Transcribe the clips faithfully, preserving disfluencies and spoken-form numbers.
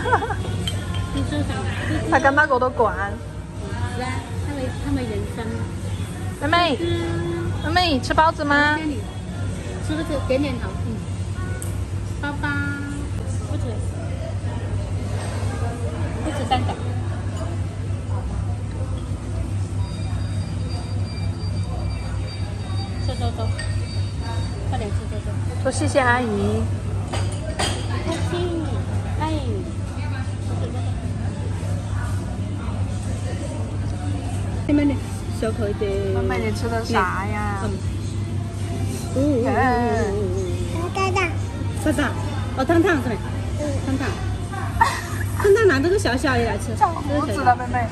你说什么？ 他跟那个都管。 是啊，他们他们人生。 妹妹，妹妹吃包子吗？ 吃不吃？点点头。嗯。包包不吃，不吃蛋饺。走走走，快点吃走走。 说谢谢阿姨。 开心，哎。妹妹，小口一点。 妹妹，你吃的啥呀？ 嗯。嗯嗯嗯嗯。蛋蛋。蛋蛋。哦，汤汤对。汤汤。汤汤拿这个小小的来吃。 长胡子了，妹妹。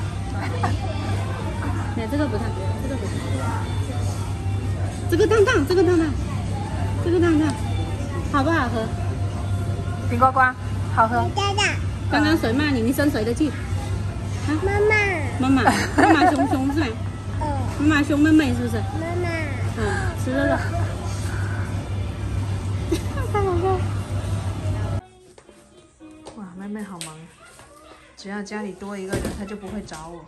哎，这个不烫，这个不烫。这个烫烫，这个烫烫，这个烫烫，好不好喝？ 顶呱呱，好喝。 蛋蛋。刚刚谁骂你？你生谁的气？啊？ 妈妈。 妈妈，妈妈凶凶是吧？ 嗯。 妈妈凶妹妹是不是？ 妈妈。 嗯，吃这个。太好笑。 哇，妹妹好忙，只要家里多一个人，她就不会找我。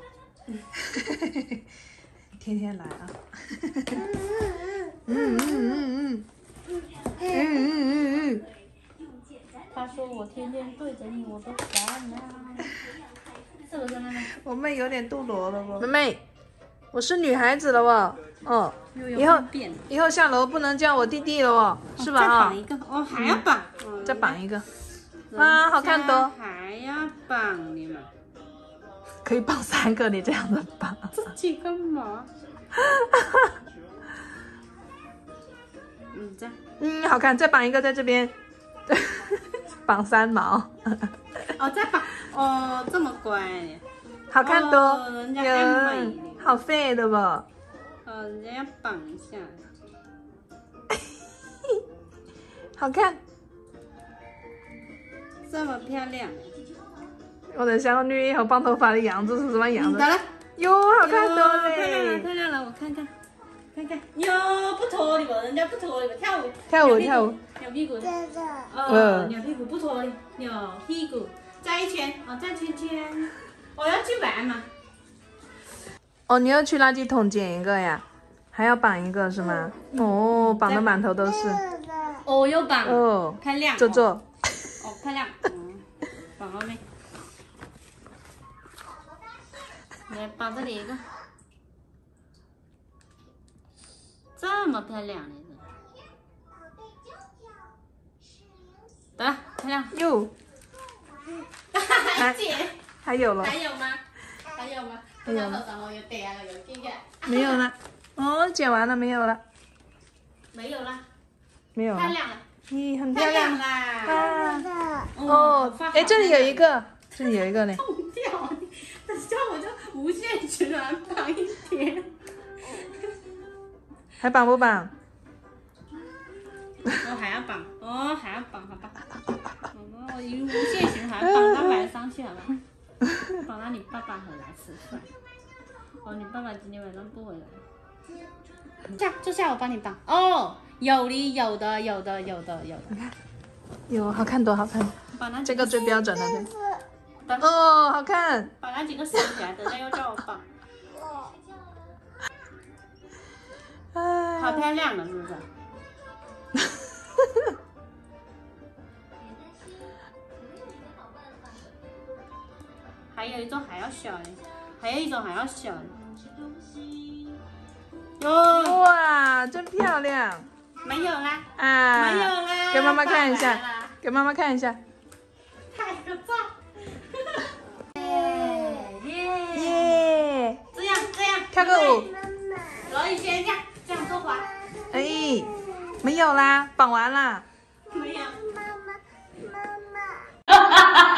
天天来啊。嗯嗯嗯嗯嗯嗯嗯嗯。 他说我天天对着你，我都烦呀。是不是妹妹？ 我妹有点肚罗了不？妹妹，我是女孩子了哦。哦。以后以后下楼不能叫我弟弟了哦，是吧？ 再绑一个哦，还要绑。 再绑一个。啊，好看多。 还要绑你们。 可以绑三个，你这样子绑。 自己干嘛？嗯，这样。 嗯，好看，再绑一个在这边。绑三毛。 哦，再绑哦，这么乖。 好看多。 哦、人家爱美。 好废的吧？ 哦，人家要绑一下。 好看。 这么漂亮。 我的小女以后绑头发的样子是什么样子？ 得了。 哟，好看多嘞！ 漂亮了，漂亮了，我看看，看看。哟，不拖你吧，人家不拖你吧，跳舞。 跳舞跳舞。 扭屁股。 这个。 哦，扭屁股不拖你，扭屁股，再一圈，哦，再圈圈。我要去玩嘛。 哦，你要去垃圾桶捡一个呀？还要绑一个是吗？哦，绑的满头都是。 哦，又绑。 哦。 漂亮。 做做。 哦，漂亮。嗯，绑好没？来，绑这里一个。这么漂亮的。得了，漂亮。 哟。 还姐。 还有了。 还有吗？还有吗？ 还有吗？ 没有了。哦，剪完了没有了？ 没有了。 没有了。 漂亮了。 咦，很漂亮啦！ 啊。哦，哎，这里有一个，这里有一个呢。 痛掉！等下我就无限循环绑一天。 还绑不绑？ 哦，还要绑，哦，还要绑，好吧。哦，我无限循环绑到晚上去，好吧？绑到你爸爸回来吃饭。哦，你爸爸今天晚上不回来。这样，这下我帮你绑。哦，有的，有的，有的，有的，有的。 你看，有好看多好看。 把那这个最标准的。 对。 哦，好看。 把那几个收起来，等下又叫我绑。好漂亮了，是不是？还有一种还要小的，还有一种还要小的。 哦，哇，真漂亮！ 没有啦， 啊， 没有啦， 给妈妈看一下，给妈妈看一下。 拍个照。耶耶！ 这样这样， 跳个舞。 罗宇轩这样这样做法。 哎，没有啦，绑完啦。 没有。 妈妈，妈妈。